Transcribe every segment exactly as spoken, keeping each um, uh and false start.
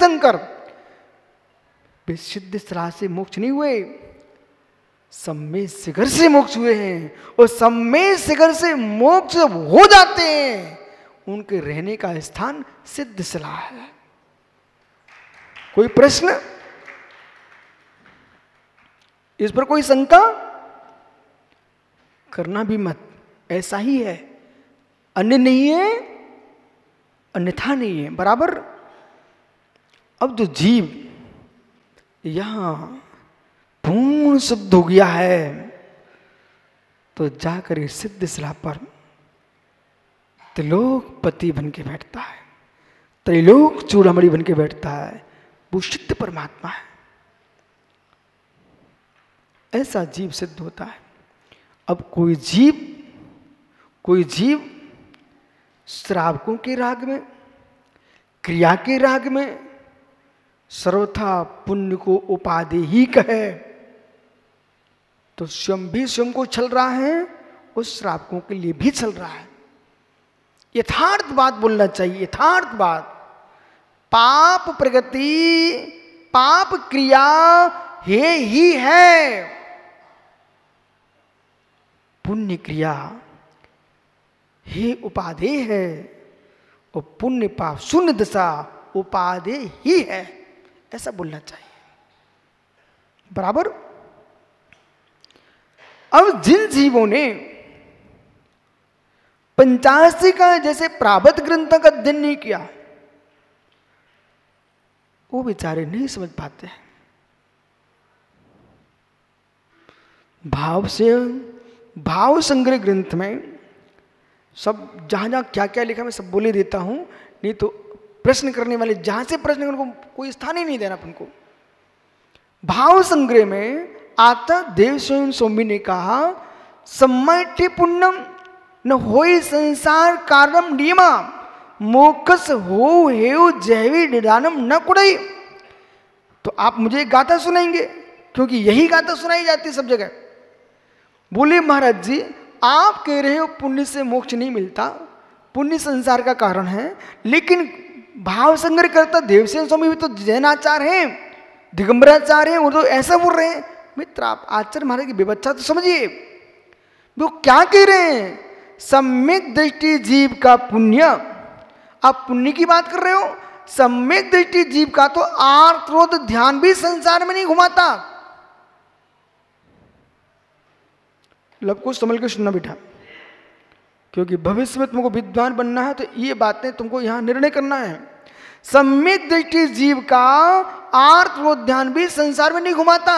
तीर्थंकर वे सिद्ध सलाह से मोक्ष नहीं हुए, सम्मेद शिखर से मोक्ष हुए हैं। और सम्मेद शिखर से मोक्ष हो जाते हैं, उनके रहने का स्थान सिद्ध सलाह है। कोई प्रश्न, इस पर कोई शंका करना भी मत, ऐसा ही है, अन्य नहीं है, अन्यथा नहीं है, बराबर। अब जो जीव यहां पूर्ण शुद्ध हो गया है, तो जाकर इस सिद्ध सलाह पर त्रिलोकपति बन के बैठता है, त्रिलोक चूड़ामणि बन के बैठता है, वो शुद्ध परमात्मा है। ऐसा जीव सिद्ध होता है। अब कोई जीव कोई जीव श्रावकों के राग में, क्रिया के राग में सर्वथा पुण्य को उपाधि ही कहे, तो स्वयं भी स्वयं को छल रहा है, उस श्रावकों के लिए भी छल रहा है। यथार्थ बात बोलना चाहिए, यथार्थ बात। पाप प्रगति, पाप क्रिया है ही है, पुण्य क्रिया हे उपाधेय है, और पुण्य पाप शून्य दशा उपाधेय ही है, ऐसा बोलना चाहिए, बराबर। अब जिन जीवों ने पंचाशी का जैसे प्रारब्ध ग्रंथों का अध्ययन नहीं किया, वो बेचारे नहीं समझ पाते हैं। भाव से भाव संग्रह ग्रंथ में सब जहां जहां क्या क्या लिखा मैं सब बोले देता हूं, नहीं तो प्रश्न करने वाले जहां से प्रश्न करने को कोई स्थान ही नहीं देना अपन को। भाव संग्रह में आता देव स्वयं स्वामी ने कहा, सम्मति पुण्यम न होई संसार कारणम नियमा, मोक्षस हो हेउ जैवी निदानम न कुड़ई। तो आप मुझे एक गाथा सुनाएंगे, क्योंकि यही गाथा सुनाई जाती है सब जगह। बोले महाराज जी, आप कह रहे हो पुण्य से मोक्ष नहीं मिलता, पुण्य संसार का कारण है, लेकिन भाव संग्रह करता देवसेन स्वामी भी तो जैनाचार हैं, दिगंबराचार्य हैं, वो तो ऐसा बोल रहे हैं। मित्र, आप आचार्य महाराज की विवक्षा तो समझिए, वो क्या कह रहे हैं। सम्यक दृष्टि जीव का पुण्य, आप पुण्य की बात कर रहे हो, सम्यक दृष्टि जीव का तो आर्त क्रोध ध्यान भी संसार में नहीं घुमाता। लब कुछ समझ के सुनना बेटा, क्योंकि भविष्य में तुमको विद्वान बनना है, तो ये बातें तुमको यहां निर्णय करना है। सम्यक दृष्टि जीव का आर्त क्रोध ध्यान भी संसार में नहीं घुमाता।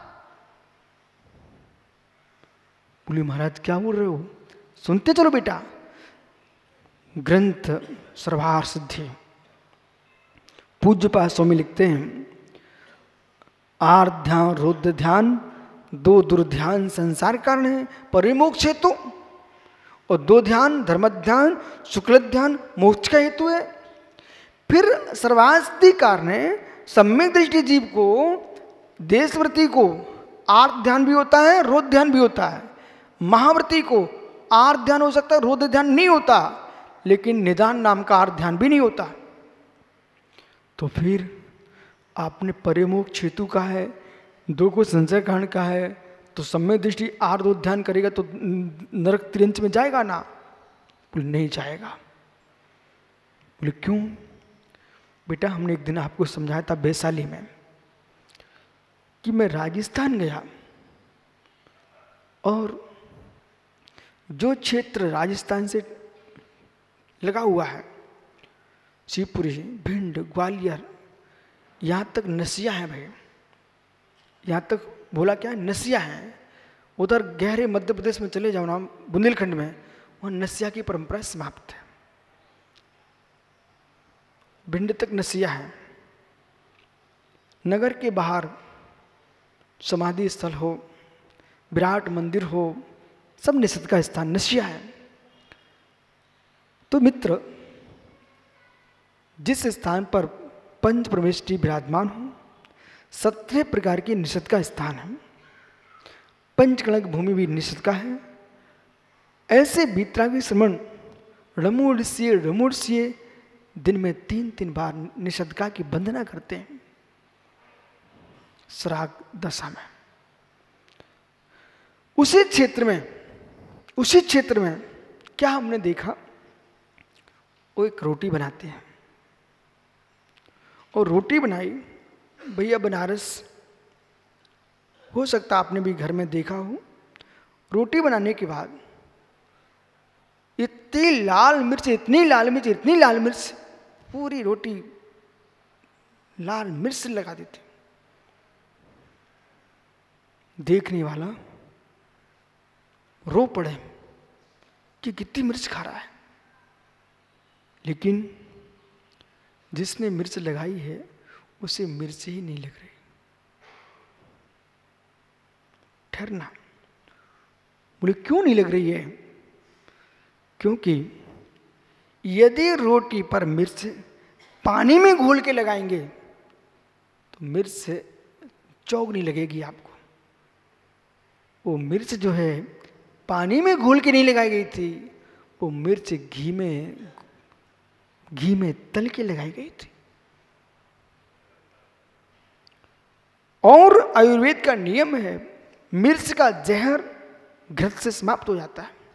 बोले महाराज क्या बोल रहे हो, सुनते चलो बेटा। ग्रंथ सर्वार सिद्धि पूज्यपाद स्वामी लिखते हैं, आर्त ध्यान रुद्र ध्यान दो दुर्ध्यान संसार कारण है परिमोक्ष हेतु, और दो ध्यान धर्म ध्यान शुक्ल ध्यान मोक्ष का हेतु है। फिर सर्वास्ति कारण है, सम्यक दृष्टि जीव को देशव्रति को आर्त ध्यान भी होता है, रोध ध्यान भी होता है। महाव्रति को आर्त ध्यान हो सकता है, रोध ध्यान नहीं होता, लेकिन निदान नाम का आर्त ध्यान भी नहीं होता। तो फिर आपने परिमोक्ष हेतु का है, दो को संशय कारण का है, तो सम्यक दृष्टि आर्त ध्यान करेगा तो नरक त्रियंच में जाएगा ना? बोले नहीं जाएगा। बोले क्यों? बेटा हमने एक दिन आपको समझाया था वैशाली में कि मैं राजस्थान गया, और जो क्षेत्र राजस्थान से लगा हुआ है, शिवपुरी, भिंड, ग्वालियर, यहाँ तक नसिया है भाई, यहाँ तक बोला क्या है, नसिया है। उधर गहरे मध्य प्रदेश में चले जाओ ना, बुंदेलखंड में, वहाँ नसिया की परंपरा समाप्त है। भिंड तक नसिया है। नगर के बाहर समाधि स्थल हो, विराट मंदिर हो, सब निषद का स्थान नसिया है। तो मित्र, जिस स्थान पर पंच प्रविष्टि विराजमान हो, सत्रह प्रकार के निषद का स्थान है, पंचकणक भूमि भी निषद का है। ऐसे बीतरागी श्रमण रमुड़स्य रमुड़स्य दिन में तीन तीन बार निषदका की वंदना करते हैं श्राद्ध दशा में। उसी क्षेत्र में उसी क्षेत्र में क्या हमने देखा, वो एक रोटी बनाते हैं और रोटी बनाई भैया बनारस, हो सकता आपने भी घर में देखा हो। रोटी बनाने के बाद इतनी लाल मिर्च इतनी लाल मिर्च इतनी लाल मिर्च पूरी रोटी लाल मिर्च से लगा देते। देखने वाला रो पड़े कि कितनी मिर्च खा रहा है, लेकिन जिसने मिर्च लगाई है उसे मिर्च ही नहीं लग रही। ठहरना, बोले क्यों नहीं लग रही है? क्योंकि यदि रोटी पर मिर्च पानी में घोल के लगाएंगे तो मिर्च चौगनी लगेगी आपको। वो मिर्च जो है पानी में घोल के नहीं लगाई गई थी, वो मिर्च घी में घी में तल के लगाई गई थी। और आयुर्वेद का नियम है, मिर्च का जहर घृत से समाप्त हो जाता है।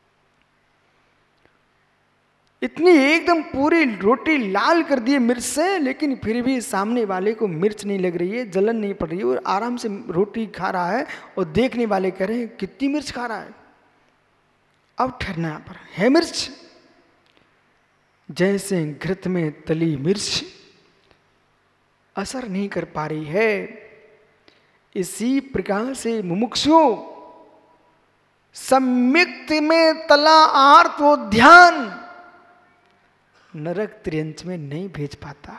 इतनी एकदम पूरी रोटी लाल कर दी मिर्च से, लेकिन फिर भी सामने वाले को मिर्च नहीं लग रही है, जलन नहीं पड़ रही है, और आराम से रोटी खा रहा है और देखने वाले कह रहे हैं कितनी मिर्च खा रहा है। अब ठहरना यहां पर है मिर्च, जैसे घृत में तली मिर्च असर नहीं कर पा रही है, इसी प्रकार से मुमुक्षु सम्यक्त में तला आर्त वो ध्यान नरक त्रियंच में नहीं भेज पाता।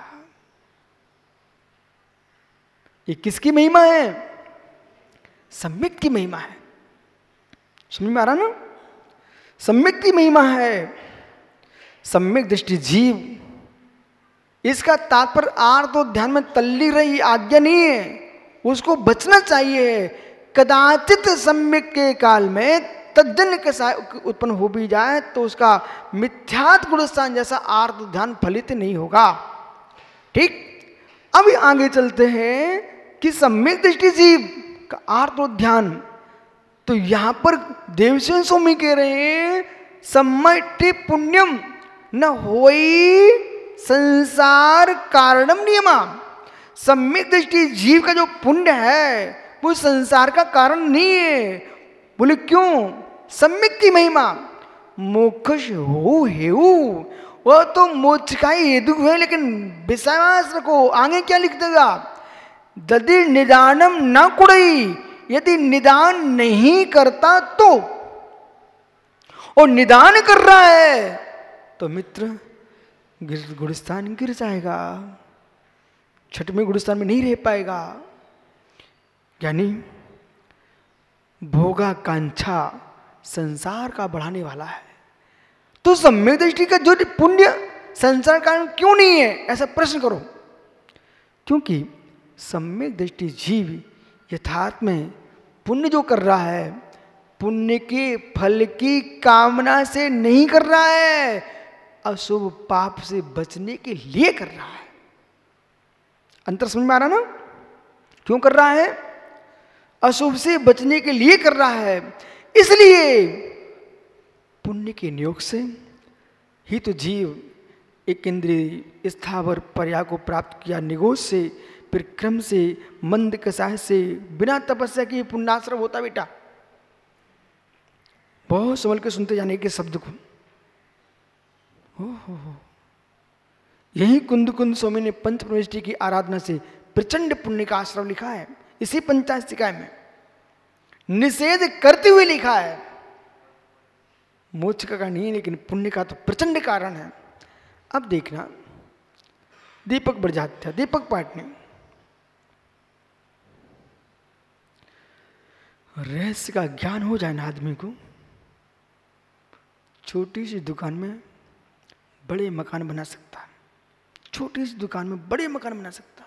ये किसकी महिमा है? सम्यक की महिमा है। समझ में आ रहा ना? सम्यक की महिमा है। सम्यक दृष्टि जीव, इसका तात्पर्य आर्त और ध्यान में तल्ली रही आज्ञा नहीं है, उसको बचना चाहिए। कदाचित सम्यक के काल में तज्जन्य के उत्पन्न हो भी जाए तो उसका मिथ्यात्व गुणस्थान जैसा आर्त ध्यान फलित नहीं होगा। ठीक, अब आगे चलते हैं कि सम्यक दृष्टि जीव का आर्त और ध्यान। तो यहां पर देवसेन स्वामी कह रहे हैं सम्मति पुण्यम न होई संसार कारणम नियमा। सम्यक दृष्टि जीव का जो पुण्य है वो संसार का कारण नहीं है। बोले क्यों? सम्यक की महिमा मोक्ष हो हेऊ, वो तो मोक्ष का ही हेतु है, लेकिन विश्वास रखो आगे क्या लिख देगा, यदि निदानम न कुड़ई, यदि निदान नहीं करता तो, और निदान कर रहा है तो मित्र गुणस्थान गिर जाएगा, छठवें गुणस्थान में नहीं रह पाएगा। यानी भोगाकांक्षा संसार का बढ़ाने वाला है। तो सम्यक दृष्टि का जो पुण्य संसार कारण क्यों नहीं है, ऐसा प्रश्न करो। क्योंकि सम्यक दृष्टि जीव यथार्थ में पुण्य जो कर रहा है, पुण्य के फल की कामना से नहीं कर रहा है, अशुभ पाप से बचने के लिए कर रहा है। अंतर समझ में आ रहा ना? क्यों कर रहा है? अशुभ से बचने के लिए कर रहा है। इसलिए पुण्य के नियोग से ही तो जीव एक इंद्रिय स्थावर पर्याय को प्राप्त किया, निगोष से, फिर क्रम से, मंद कसाय से, बिना तपस्या के पुण्याश्रम होता बेटा। बहुत संभल के सुनते जाने के शब्द को। हो हो हो यही कुंद कुंद स्वामी ने पंच प्रविष्टि की आराधना से प्रचंड पुण्य का आश्रम लिखा है। इसी पंचास्तिकाय में निषेध करते हुए लिखा है। मोक्ष का नहीं, लेकिन पुण्य का तो प्रचंड कारण है। अब देखना दीपक बरजात्या, दीपक पाटनी, रहस्य का ज्ञान हो जाए ना आदमी को, छोटी सी दुकान में बड़े मकान बना सकता है। छोटी सी दुकान में बड़े मकान बना सकता है।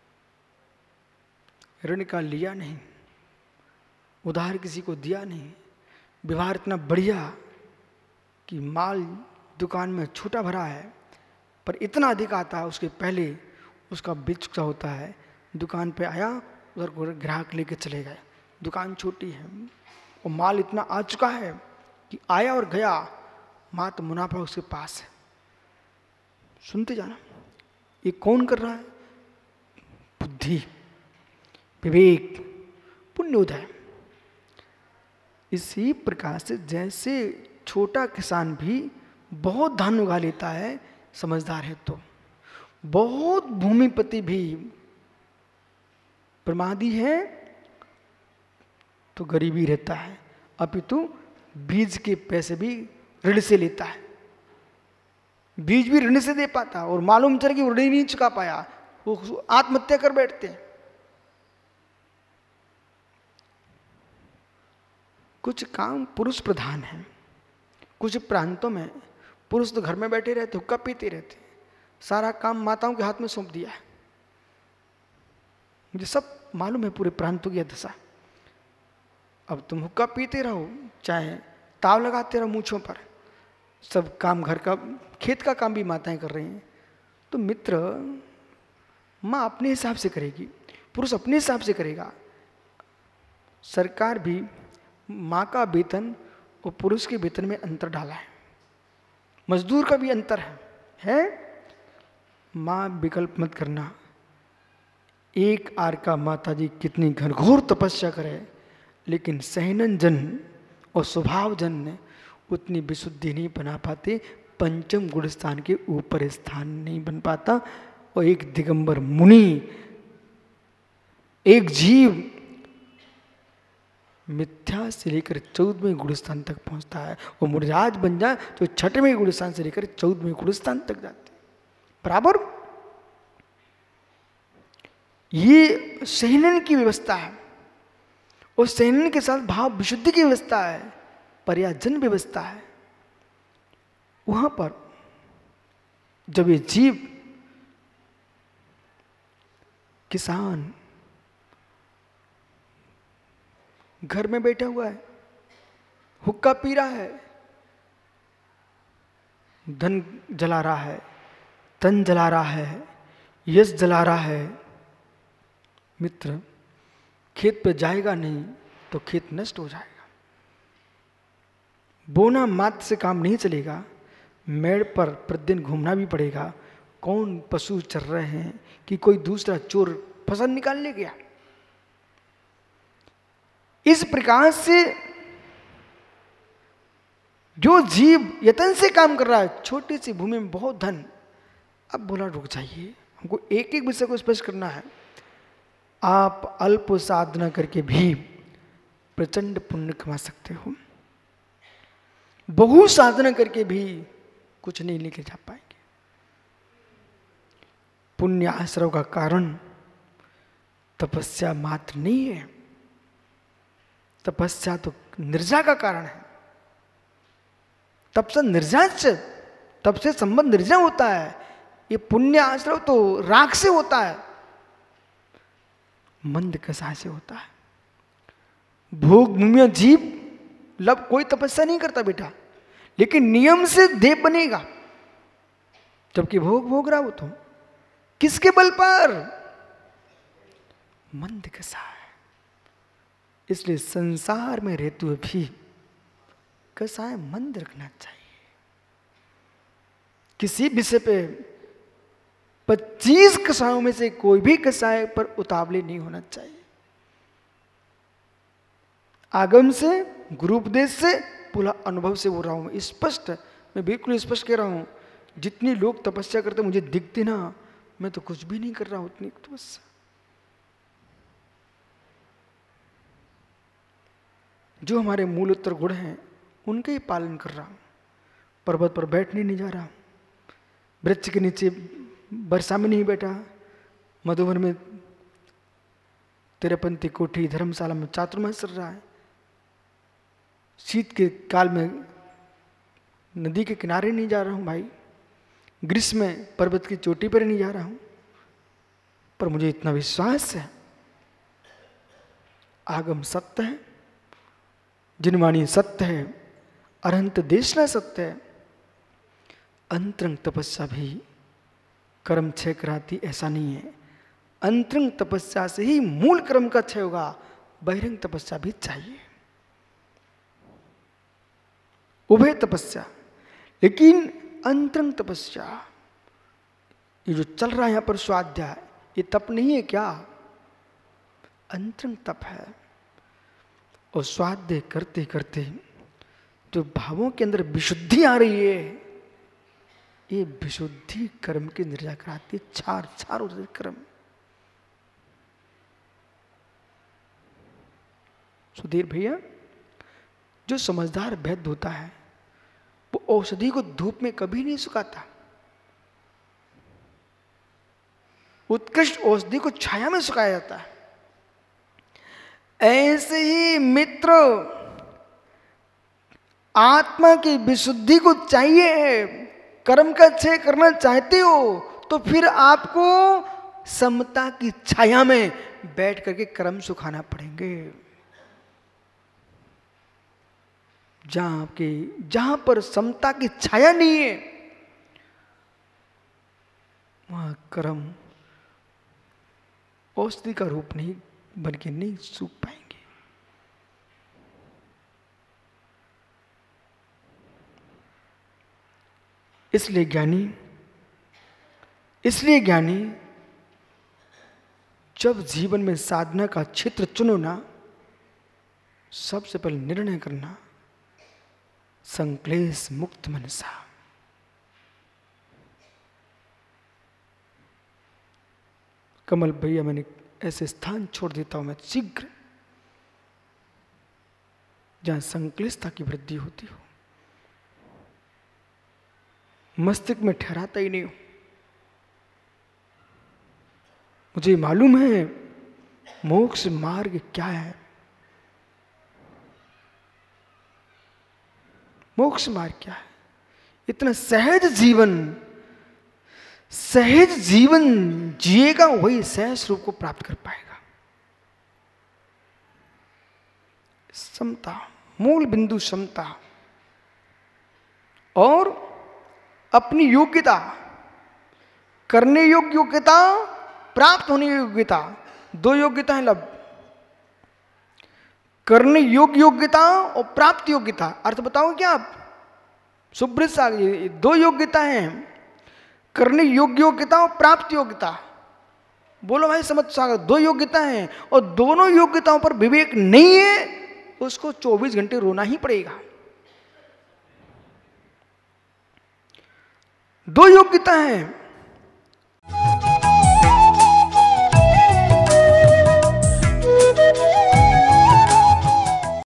ऋण का लिया नहीं, उधार किसी को दिया नहीं, व्यवहार इतना बढ़िया कि माल दुकान में छोटा भरा है, पर इतना अधिक आता है उसके पहले उसका बिल चुका होता है। दुकान पे आया, उधर ग्राहक लेके चले गए। दुकान छोटी है और माल इतना आ चुका है कि आया और गया, मात्र मुनाफा उसके पास है। सुनते जाना, ये कौन कर रहा है? बुद्धि, विवेक, पुण्योदय। इसी प्रकार से जैसे छोटा किसान भी बहुत धान उगा लेता है, समझदार है तो, बहुत भूमिपति भी प्रमादी है तो गरीबी रहता है, अपितु बीज के पैसे भी ऋण से लेता है। बीज भी ऋण से दे पाता और मालूम चल कि ऋण ही नहीं चुका पाया, वो आत्महत्या कर बैठते हैं। कुछ काम पुरुष प्रधान है, कुछ प्रांतों में पुरुष तो घर में बैठे रहते, हुक्का पीते रहते, सारा काम माताओं के हाथ में सौंप दिया है। मुझे सब मालूम है पूरे प्रांतों की दशा। अब तुम हुक्का पीते रहो, चाहे ताव लगाते रहो मूंछों पर, सब काम घर का, खेत का काम भी माताएं कर रही हैं। तो मित्र, माँ अपने हिसाब से करेगी, पुरुष अपने हिसाब से करेगा। सरकार भी माँ का वेतन और पुरुष के वेतन में अंतर डाला है, मजदूर का भी अंतर है, है? माँ विकल्प मत करना। एक आर का माता जी कितनी घनघोर तपस्या करे, लेकिन सहनन जन और स्वभाव जन ने उतनी विशुद्धि नहीं बना पाते, पंचम गुण स्थान के ऊपर स्थान नहीं बन पाता। और एक दिगंबर मुनि, एक जीव मिथ्या से लेकर चौदहवें गुण स्थान तक पहुंचता है, और मुनिराज बन जाए तो छठवें गुण स्थान से लेकर चौदहवें गुण स्थान तक जाते हैं बराबर। ये सहनन की व्यवस्था है, और सहनन के साथ भाव विशुद्धि की व्यवस्था है, पर्याजन व्यवस्था है। वहां पर जब ये जीव किसान घर में बैठा हुआ है, हुक्का पी रहा है, धन जला रहा है, तन जला रहा है, यश जला रहा है, मित्र खेत पे जाएगा नहीं तो खेत नष्ट हो जाएगा। बोना मात्र से काम नहीं चलेगा, मेड़ पर प्रतिदिन घूमना भी पड़ेगा। कौन पशु चर रहे हैं कि कोई दूसरा चोर फसल निकालने गया। इस प्रकार से जो जीव यतन से काम कर रहा है, छोटी सी भूमि में बहुत धन। अब बोला रुक जाइए, हमको एक एक विषय को स्पष्ट करना है। आप अल्प साधना करके भी प्रचंड पुण्य कमा सकते हो, बहु साधना करके भी कुछ नहीं लेके जा पाएंगे। पुण्य आश्रय का कारण तपस्या मात्र नहीं है, तपस्या तो निर्जा का कारण है। तप से निर्जा से, तप से संबंध निर्जा होता है। ये पुण्य आश्रय तो राख से होता है, मंद कसा से होता है। भोग भूमि जीव लब कोई तपस्या नहीं करता बेटा, लेकिन नियम से देव बनेगा, जबकि भोग भोग रहा हो तो किसके बल पर? मंद कसा है। इसलिए संसार में रहते हुए भी कसाय मंद रखना चाहिए। किसी विषय पे पच्चीस कसायों में से कोई भी कसाय पर उतावले नहीं होना चाहिए। आगम से, गुरु उपदेश से, पूरा अनुभव से बोल रहा हूं मैं, स्पष्ट, मैं बिल्कुल स्पष्ट कह रहा हूं। जितनी लोग तपस्या करते मुझे दिखते ना, मैं तो कुछ भी नहीं कर रहा हूं उतनी तपस्या। जो हमारे मूल उत्तर गुण हैं उनके ही पालन कर रहा हूं। पर्वत पर बैठने नहीं जा रहा हूं, वृक्ष के नीचे वर्षा में नहीं बैठा, मधुबन में तिरपंथी कोठी धर्मशाला में चातुर्मास चल रहा है, शीत के काल में नदी के किनारे नहीं जा रहा हूं भाई, ग्रीष्म में पर्वत की चोटी पर नहीं जा रहा हूं। पर मुझे इतना विश्वास है, आगम सत्य है, जिनवाणी सत्य है, अनंत देशना सत्य है, अंतरंग तपस्या भी कर्म क्षय कराती, ऐसा नहीं है। अंतरंग तपस्या से ही मूल कर्म का क्षय होगा, बहिरंग तपस्या भी चाहिए, उभय तपस्या। लेकिन अंतरंग तपस्या, ये जो चल रहा है यहां पर स्वाध्याय, ये तप नहीं है क्या? अंतरंग तप है। और स्वाध्याय करते करते जो भावों के अंदर विशुद्धि आ रही है, ये विशुद्धि कर्म की निर्जा कराती है, चार चार हो जाते कर्म। सुधीर भैया, जो समझदार वैद्य होता है वो औषधि को धूप में कभी नहीं सुखाता, उत्कृष्ट औषधि को छाया में सुखाया जाता है। ऐसे ही मित्र, आत्मा की विशुद्धि को चाहिए है, कर्म का क्षय करना चाहते हो तो फिर आपको समता की छाया में बैठ करके कर्म सुखाना पड़ेंगे। जहां आपके जहां पर समता की छाया नहीं है, वहां कर्म औषधि का रूप नहीं बन के नहीं सूख पाएंगे। इसलिए ज्ञानी इसलिए ज्ञानी जब जीवन में साधना का क्षेत्र चुनो ना, सबसे पहले निर्णय करना संक्लेश मुक्त मनसा। कमल भैया, मैंने ऐसे स्थान छोड़ देता हूं मैं शीघ्र जहां संक्लिष्टता की वृद्धि होती हो, मस्तिष्क में ठहराता ही नहीं हो। मुझे मालूम है मोक्ष मार्ग क्या है, मोक्ष मार्ग क्या है। इतना सहज जीवन सहज जीवन जिएगा वही सहज रूप को प्राप्त कर पाएगा। समता, मूल बिंदु समता, और अपनी योग्यता, करने योग्य योग्यता, प्राप्त होने योग्यता, दो योग्यता है लब। करने योग्य योग्यता और प्राप्त योग्यता, अर्थ बताओ क्या आप? सुब्रत सागर, ये दो योग्यता हैं, करने योग्य योग्यता और प्राप्त योग्यता। बोलो भाई समझ सागर, दो योग्यता हैं और दोनों योग्यताओं पर विवेक नहीं है, उसको चौबीस घंटे रोना ही पड़ेगा। दो योग्यता है,